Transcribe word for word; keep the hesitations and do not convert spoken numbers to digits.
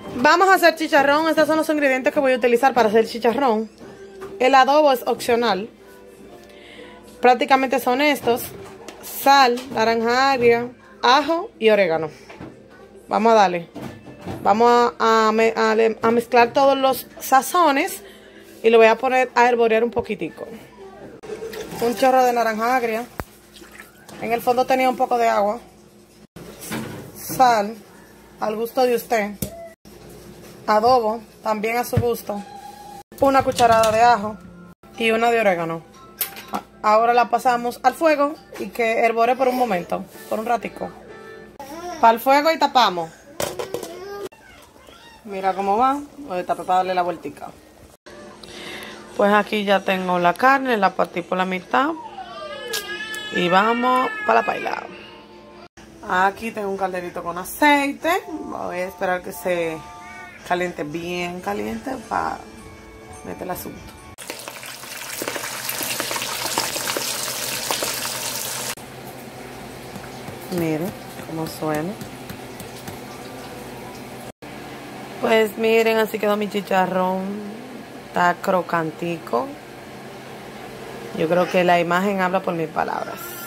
Vamos a hacer chicharrón. Estos son los ingredientes que voy a utilizar para hacer chicharrón. El adobo es opcional. Prácticamente son estos: sal, naranja agria, ajo y orégano. Vamos a darle. Vamos a, a, a, a mezclar todos los sazones y lo voy a poner a hervorear un poquitico. Un chorro de naranja agria. En el fondo tenía un poco de agua. Sal, al gusto de usted. Adobo, también a su gusto. Una cucharada de ajo y una de orégano. Ahora la pasamos al fuego y que hervore por un momento, por un ratico. Para el fuego y tapamos. Mira cómo va. Voy a tapar para darle la vueltica. Pues aquí ya tengo la carne, la partí por la mitad. Y vamos para la paila. Aquí tengo un calderito con aceite. Voy a esperar que se caliente bien caliente para meter el asunto. Miren cómo suena. Pues miren, así quedó mi chicharrón. Está crocantico. Yo creo que la imagen habla por mis palabras.